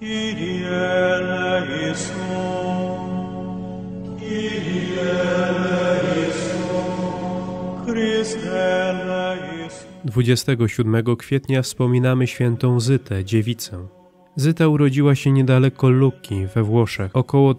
Kyrie eleison, Kyrie eleison, Chryste eleison. 27 kwietnia wspominamy świętą Zytę, dziewicę. Zyta urodziła się niedaleko Lucci we Włoszech około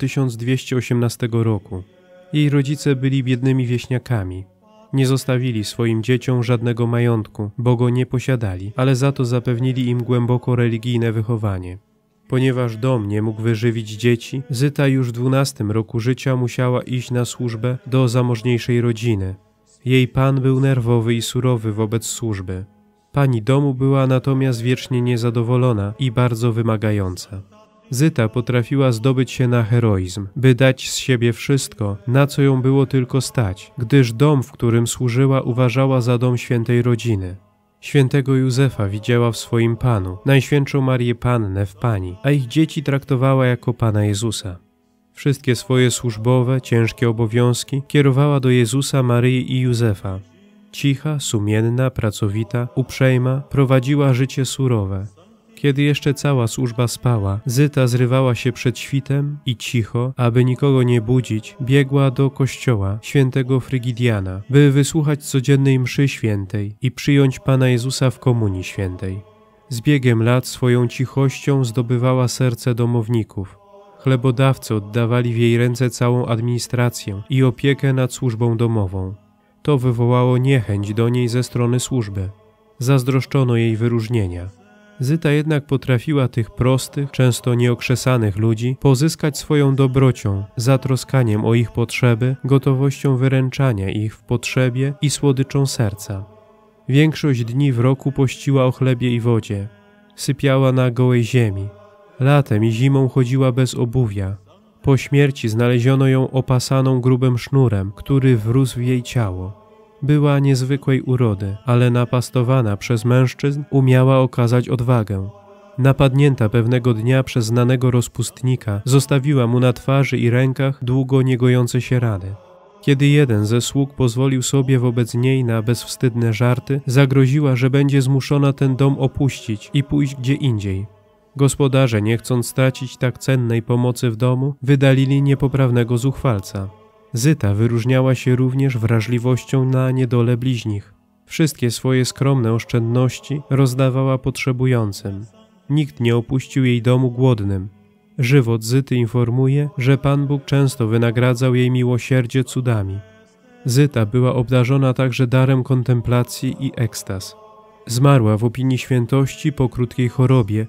1218 roku. Jej rodzice byli biednymi wieśniakami. Nie zostawili swoim dzieciom żadnego majątku, bo go nie posiadali, ale za to zapewnili im głęboko religijne wychowanie. Ponieważ dom nie mógł wyżywić dzieci, Zyta już w 12 roku życia musiała iść na służbę do zamożniejszej rodziny. Jej pan był nerwowy i surowy wobec służby. Pani domu była natomiast wiecznie niezadowolona i bardzo wymagająca. Zyta potrafiła zdobyć się na heroizm, by dać z siebie wszystko, na co ją było tylko stać, gdyż dom, w którym służyła, uważała za dom świętej rodziny. Świętego Józefa widziała w swoim Panu, Najświętszą Marię Pannę w Pani, a ich dzieci traktowała jako Pana Jezusa. Wszystkie swoje służbowe, ciężkie obowiązki kierowała do Jezusa, Maryi i Józefa. Cicha, sumienna, pracowita, uprzejma, prowadziła życie surowe. Kiedy jeszcze cała służba spała, Zyta zrywała się przed świtem i cicho, aby nikogo nie budzić, biegła do kościoła świętego Frygidiana, by wysłuchać codziennej mszy świętej i przyjąć Pana Jezusa w komunii świętej. Z biegiem lat swoją cichością zdobywała serce domowników. Chlebodawcy oddawali w jej ręce całą administrację i opiekę nad służbą domową. To wywołało niechęć do niej ze strony służby. Zazdroszczono jej wyróżnienia. Zyta jednak potrafiła tych prostych, często nieokrzesanych ludzi pozyskać swoją dobrocią, zatroskaniem o ich potrzeby, gotowością wyręczania ich w potrzebie i słodyczą serca. Większość dni w roku pościła o chlebie i wodzie. Sypiała na gołej ziemi. Latem i zimą chodziła bez obuwia. Po śmierci znaleziono ją opasaną grubym sznurem, który wrósł w jej ciało. Była niezwykłej urody, ale napastowana przez mężczyzn umiała okazać odwagę. Napadnięta pewnego dnia przez znanego rozpustnika, zostawiła mu na twarzy i rękach długo niegojące się rany. Kiedy jeden ze sług pozwolił sobie wobec niej na bezwstydne żarty, zagroziła, że będzie zmuszona ten dom opuścić i pójść gdzie indziej. Gospodarze, nie chcąc stracić tak cennej pomocy w domu, wydalili niepoprawnego zuchwalca. Zyta wyróżniała się również wrażliwością na niedolę bliźnich. Wszystkie swoje skromne oszczędności rozdawała potrzebującym. Nikt nie opuścił jej domu głodnym. Żywot Zyty informuje, że Pan Bóg często wynagradzał jej miłosierdzie cudami. Zyta była obdarzona także darem kontemplacji i ekstaz. Zmarła w opinii świętości po krótkiej chorobie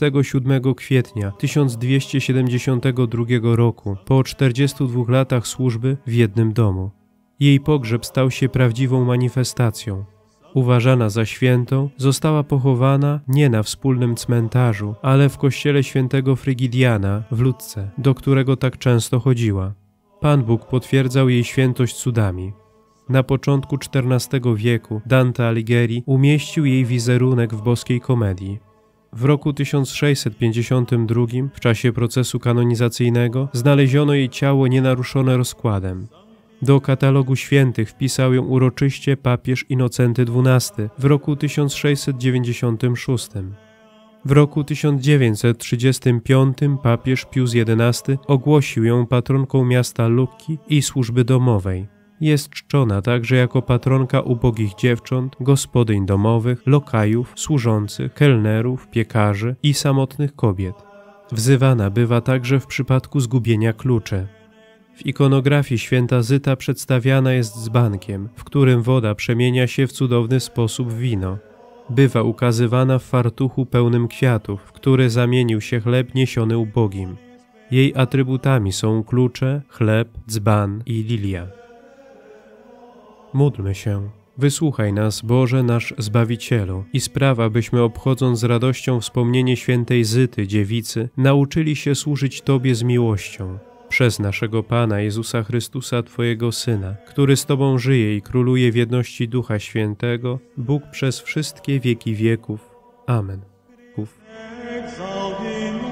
27 kwietnia 1272 roku, po 42 latach służby w jednym domu. Jej pogrzeb stał się prawdziwą manifestacją. Uważana za świętą, została pochowana nie na wspólnym cmentarzu, ale w kościele świętego Frygidiana w Lucce, do którego tak często chodziła. Pan Bóg potwierdzał jej świętość cudami. Na początku XIV wieku Dante Alighieri umieścił jej wizerunek w Boskiej Komedii. W roku 1652, w czasie procesu kanonizacyjnego, znaleziono jej ciało nienaruszone rozkładem. Do katalogu świętych wpisał ją uroczyście papież Inocenty XII w roku 1696. W roku 1935 papież Pius XI ogłosił ją patronką miasta Lucci i służby domowej. Jest czczona także jako patronka ubogich dziewcząt, gospodyń domowych, lokajów, służących, kelnerów, piekarzy i samotnych kobiet. Wzywana bywa także w przypadku zgubienia kluczy. W ikonografii święta Zyta przedstawiana jest dzbankiem, w którym woda przemienia się w cudowny sposób w wino. Bywa ukazywana w fartuchu pełnym kwiatów, w który zamienił się chleb niesiony ubogim. Jej atrybutami są klucze, chleb, dzban i lilia. Módlmy się. Wysłuchaj nas, Boże, nasz Zbawicielu, i spraw, abyśmy, obchodząc z radością wspomnienie świętej Zyty, dziewicy, nauczyli się służyć Tobie z miłością. Przez naszego Pana Jezusa Chrystusa, Twojego Syna, który z Tobą żyje i króluje w jedności Ducha Świętego, Bóg przez wszystkie wieki wieków. Amen.